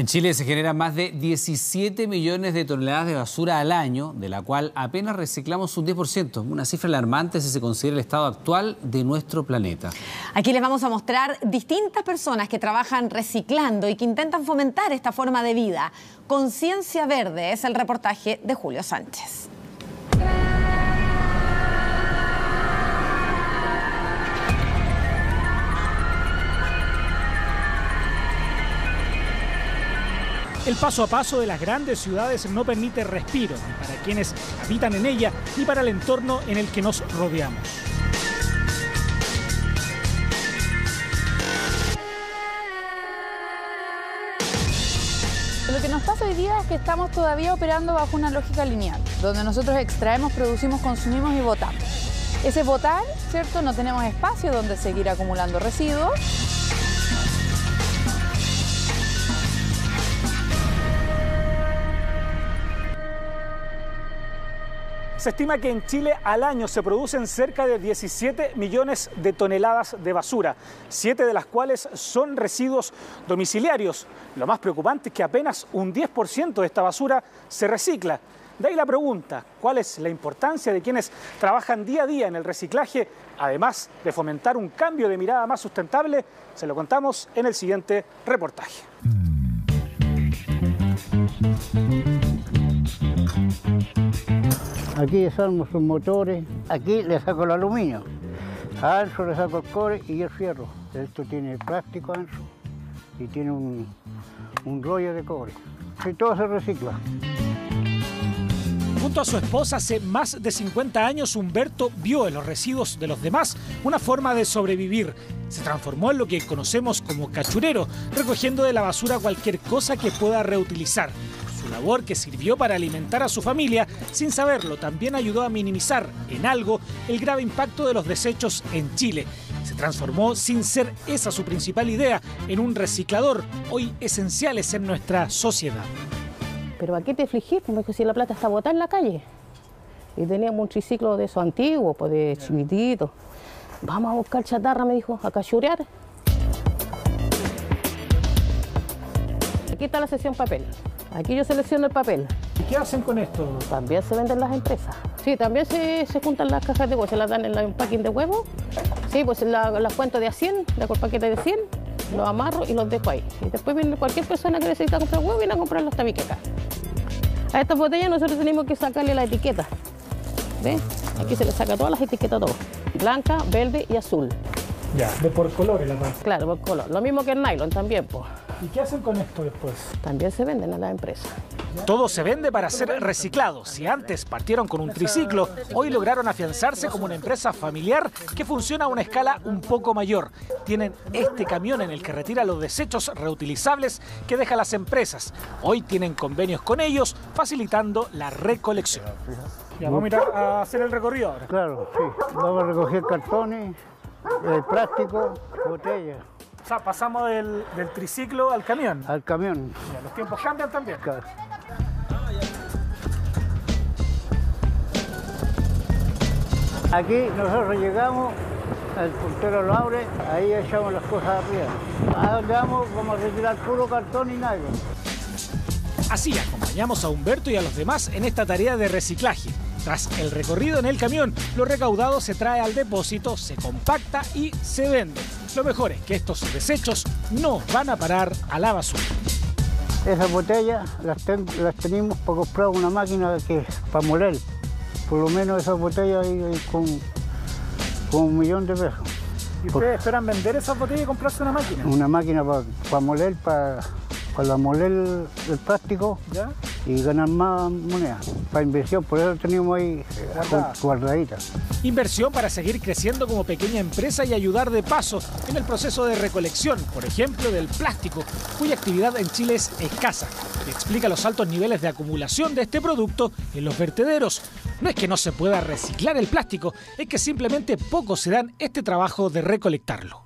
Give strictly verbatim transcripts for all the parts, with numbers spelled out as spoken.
En Chile se generan más de diecisiete millones de toneladas de basura al año, de la cual apenas reciclamos un diez por ciento, una cifra alarmante si se considera el estado actual de nuestro planeta. Aquí les vamos a mostrar distintas personas que trabajan reciclando y que intentan fomentar esta forma de vida. Conciencia Verde es el reportaje de Julio Sánchez. El paso a paso de las grandes ciudades no permite respiro, ni para quienes habitan en ella, ni para el entorno en el que nos rodeamos. Lo que nos pasa hoy día es que estamos todavía operando bajo una lógica lineal, donde nosotros extraemos, producimos, consumimos y botamos. Ese botar, ¿cierto? No tenemos espacio donde seguir acumulando residuos. Se estima que en Chile al año se producen cerca de diecisiete millones de toneladas de basura, siete de las cuales son residuos domiciliarios. Lo más preocupante es que apenas un diez por ciento de esta basura se recicla. De ahí la pregunta, ¿cuál es la importancia de quienes trabajan día a día en el reciclaje? Además de fomentar un cambio de mirada más sustentable, se lo contamos en el siguiente reportaje. Aquí desarmo sus motores, aquí le saco el aluminio, a eso le saco el cobre y el fierro. Esto tiene plástico adentro y tiene un, un rollo de cobre. Y todo se recicla. Junto a su esposa hace más de cincuenta años, Humberto vio en los residuos de los demás una forma de sobrevivir. Se transformó en lo que conocemos como cachurero, recogiendo de la basura cualquier cosa que pueda reutilizar. Su labor, que sirvió para alimentar a su familia, sin saberlo, también ayudó a minimizar en algo el grave impacto de los desechos en Chile. Se transformó, sin ser esa su principal idea, en un reciclador, hoy esenciales en nuestra sociedad. ¿Pero a qué te afligís? Como que si la plata está botada en la calle. Y teníamos un triciclo de esos antiguos, pues de chiquitito. Vamos a buscar chatarra, me dijo, a cachurear. Aquí está la sección papel. Aquí yo selecciono el papel. ¿Y qué hacen con esto? También se venden las empresas. Sí, también se, se juntan las cajas de huevo, se las dan en el empaque de huevo. Sí, pues las la cuento de a cien, de el paquete de cien, los amarro y los dejo ahí. Y después viene cualquier persona que necesita comprar huevo, viene a comprar los tabiques acá. A estas botellas nosotros tenemos que sacarle la etiqueta. ¿Ven? Aquí se le saca todas las etiquetas, todo. Blanca, verde y azul. Ya, de por color la parte. Claro, por color. Lo mismo que el nylon también, pues. ¿Y qué hacen con esto después? También se venden a la empresa. Todo se vende para ser reciclado. Si antes partieron con un triciclo, hoy lograron afianzarse como una empresa familiar que funciona a una escala un poco mayor. Tienen este camión en el que retira los desechos reutilizables que dejan las empresas. Hoy tienen convenios con ellos, facilitando la recolección. Ya, vamos a ir a hacer el recorrido ahora. Claro, sí. Vamos a recoger cartones, el plástico, botellas. O sea, pasamos del, del triciclo al camión. Al camión. Ya, los tiempos cambian también. Claro. Aquí nosotros llegamos, el puntero lo abre, ahí echamos las cosas arriba. A donde vamos, vamos a retirar puro cartón y nylon. Así acompañamos a Humberto y a los demás en esta tarea de reciclaje. Tras el recorrido en el camión, lo recaudado se trae al depósito, se compacta y se vende. Lo mejor es que estos desechos no van a parar a la basura. Esas botellas las, ten, las tenemos para comprar una máquina que, para moler. Por lo menos esas botellas ahí, ahí con, con un millón de pesos. ¿Y ustedes Por, esperan vender esas botellas y comprarse una máquina? Una máquina para, para moler, para, para moler el, el plástico. ¿Ya? Y ganar más moneda para inversión, por eso tenemos ahí guardaditas. Inversión para seguir creciendo como pequeña empresa y ayudar de paso en el proceso de recolección, por ejemplo, del plástico, cuya actividad en Chile es escasa. Y explica los altos niveles de acumulación de este producto en los vertederos. No es que no se pueda reciclar el plástico, es que simplemente pocos se dan este trabajo de recolectarlo.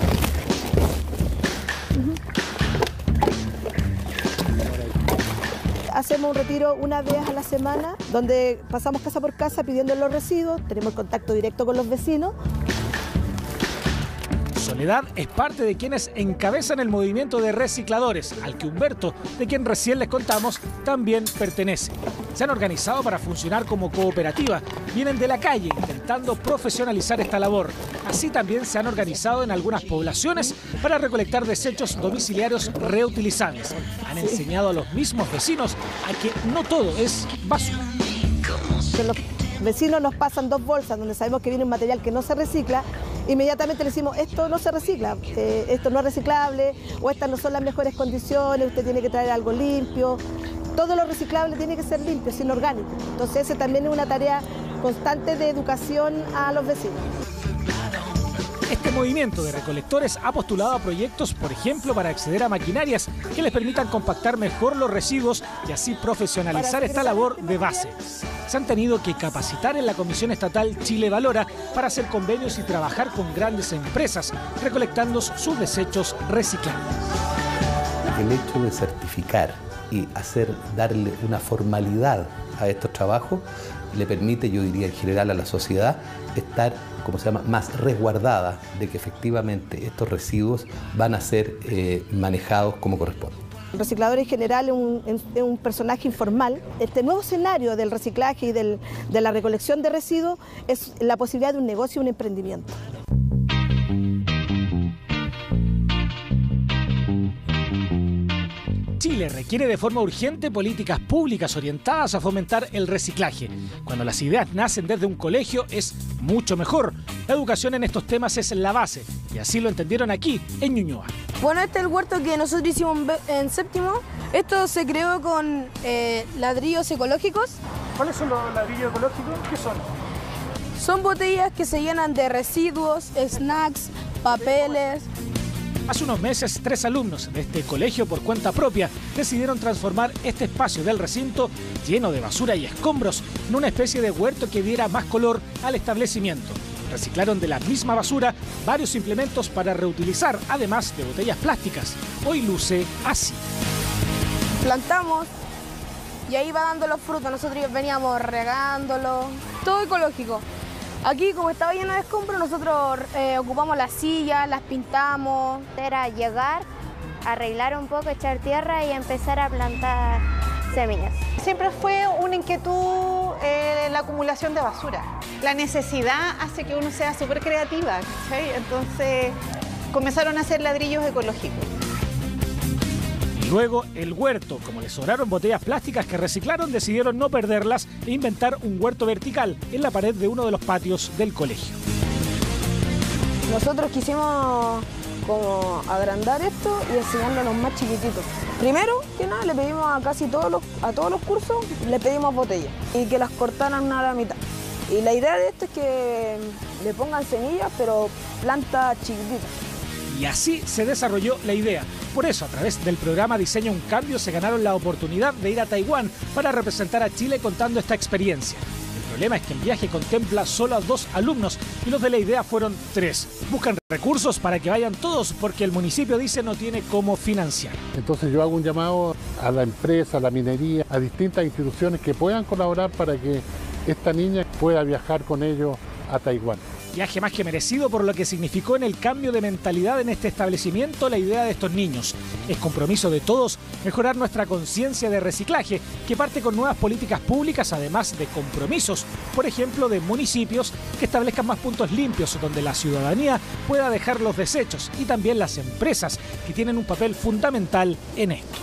Hacemos un retiro una vez a la semana, donde pasamos casa por casa pidiendo los residuos, tenemos contacto directo con los vecinos. Soledad es parte de quienes encabezan el movimiento de recicladores, al que Humberto, de quien recién les contamos, también pertenece. Se han organizado para funcionar como cooperativa. Vienen de la calle intentando profesionalizar esta labor. Así también se han organizado en algunas poblaciones para recolectar desechos domiciliarios reutilizables. Han enseñado a los mismos vecinos a que no todo es basura. Los vecinos nos pasan dos bolsas donde sabemos que viene un material que no se recicla. Inmediatamente le decimos, esto no se recicla, eh, esto no es reciclable, o estas no son las mejores condiciones, usted tiene que traer algo limpio. Todo lo reciclable tiene que ser limpio, sin orgánico. Entonces, esa también es una tarea constante de educación a los vecinos. Este movimiento de recolectores ha postulado a proyectos, por ejemplo, para acceder a maquinarias que les permitan compactar mejor los residuos y así profesionalizar esta labor de base. Se han tenido que capacitar en la Comisión Estatal Chile Valora para hacer convenios y trabajar con grandes empresas, recolectando sus desechos reciclables. El hecho de certificar y hacer, darle una formalidad a estos trabajos, le permite, yo diría en general a la sociedad, estar, como se llama, más resguardada de que efectivamente estos residuos van a ser eh, manejados como corresponde. El reciclador en general es un, es un personaje informal. Este nuevo escenario del reciclaje y del, de la recolección de residuos es la posibilidad de un negocio y un emprendimiento. Chile requiere de forma urgente políticas públicas orientadas a fomentar el reciclaje. Cuando las ideas nacen desde un colegio es mucho mejor. La educación en estos temas es la base y así lo entendieron aquí en Ñuñoa. Bueno, este es el huerto que nosotros hicimos en séptimo. Esto se creó con eh, ladrillos ecológicos. ¿Cuáles son los ladrillos ecológicos? ¿Qué son? Son botellas que se llenan de residuos, snacks, papeles. Hace unos meses, tres alumnos de este colegio por cuenta propia decidieron transformar este espacio del recinto lleno de basura y escombros en una especie de huerto que diera más color al establecimiento. Reciclaron de la misma basura varios implementos para reutilizar, además de botellas plásticas. Hoy luce así. Plantamos y ahí va dando los frutos. Nosotros veníamos regándolo. Todo ecológico. Aquí, como estaba lleno de escombros, nosotros eh, ocupamos las sillas, las pintamos. Era llegar, arreglar un poco, echar tierra y empezar a plantar semillas. Siempre fue una inquietud eh, la acumulación de basura. La necesidad hace que uno sea súper creativa, ¿cachai? Entonces comenzaron a hacer ladrillos ecológicos. Luego, el huerto. Como les sobraron botellas plásticas que reciclaron, decidieron no perderlas e inventar un huerto vertical en la pared de uno de los patios del colegio. Nosotros quisimos como agrandar esto y enseñarlo a los más chiquititos. Primero que nada, le pedimos a casi todos los, a todos los cursos, le pedimos botellas y que las cortaran a la mitad. Y la idea de esto es que le pongan semillas, pero plantas chiquititas. Y así se desarrolló la idea. Por eso, a través del programa Diseña un Cambio, se ganaron la oportunidad de ir a Taiwán para representar a Chile contando esta experiencia. El problema es que el viaje contempla solo a dos alumnos y los de la idea fueron tres. Buscan recursos para que vayan todos porque el municipio dice no tiene cómo financiar. Entonces yo hago un llamado a la empresa, a la minería, a distintas instituciones que puedan colaborar para que esta niña pueda viajar con ellos a Taiwán. Viaje más que merecido por lo que significó en el cambio de mentalidad en este establecimiento la idea de estos niños. Es compromiso de todos mejorar nuestra conciencia de reciclaje, que parte con nuevas políticas públicas, además de compromisos, por ejemplo, de municipios que establezcan más puntos limpios donde la ciudadanía pueda dejar los desechos y también las empresas que tienen un papel fundamental en esto.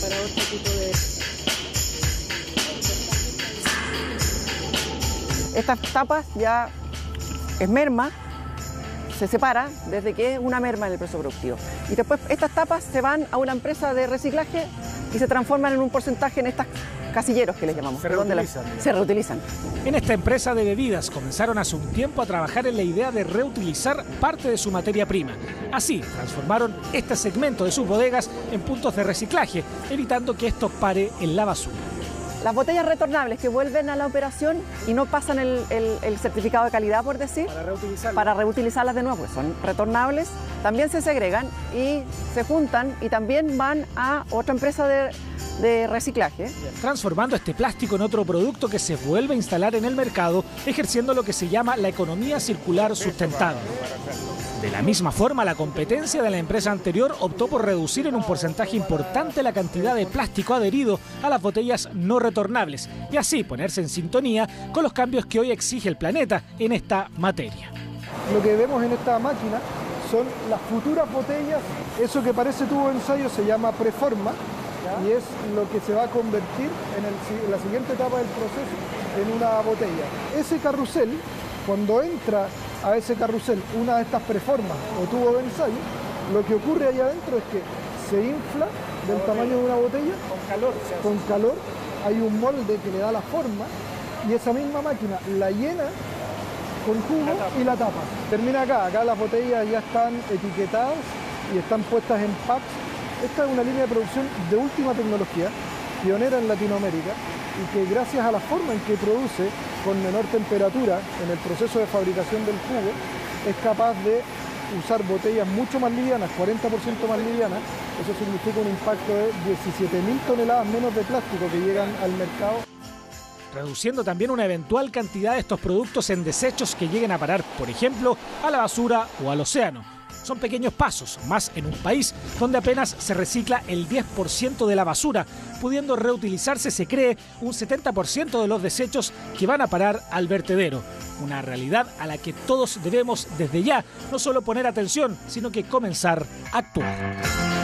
Estas tapas ya es merma, se separa desde que es una merma en el proceso productivo. Y después estas tapas se van a una empresa de reciclaje y se transforman en un porcentaje en estas casilleros que les llamamos. Se reutilizan. Las, se reutilizan. En esta empresa de bebidas comenzaron hace un tiempo a trabajar en la idea de reutilizar parte de su materia prima. Así transformaron este segmento de sus bodegas en puntos de reciclaje, evitando que esto pare en la basura. Las botellas retornables que vuelven a la operación y no pasan el, el, el certificado de calidad, por decir, para reutilizarlas. para reutilizarlas de nuevo, pues son retornables, también se segregan y se juntan y también van a otra empresa de, de reciclaje. Transformando este plástico en otro producto que se vuelve a instalar en el mercado, ejerciendo lo que se llama la economía circular sustentable. De la misma forma, la competencia de la empresa anterior optó por reducir en un porcentaje importante la cantidad de plástico adherido a las botellas no retornables y así ponerse en sintonía con los cambios que hoy exige el planeta en esta materia. Lo que vemos en esta máquina son las futuras botellas. Eso que parece tubo de ensayo se llama preforma y es lo que se va a convertir en, el, en la siguiente etapa del proceso en una botella. Ese carrusel, cuando entra a ese carrusel una de estas preformas o tubo de ensayo, lo que ocurre allá adentro es que se infla del tamaño de una botella con calor, con calor, hay un molde que le da la forma y esa misma máquina la llena con jugo y la tapa. Termina acá, acá las botellas ya están etiquetadas y están puestas en packs. Esta es una línea de producción de última tecnología, pionera en Latinoamérica, y que gracias a la forma en que produce con menor temperatura en el proceso de fabricación del jugo, es capaz de usar botellas mucho más livianas, cuarenta por ciento más livianas. Eso significa un impacto de diecisiete mil toneladas menos de plástico que llegan al mercado. Reduciendo también una eventual cantidad de estos productos en desechos que lleguen a parar, por ejemplo, a la basura o al océano. Son pequeños pasos, más en un país donde apenas se recicla el diez por ciento de la basura, pudiendo reutilizarse, se cree, un setenta por ciento de los desechos que van a parar al vertedero. Una realidad a la que todos debemos desde ya no solo poner atención, sino que comenzar a actuar.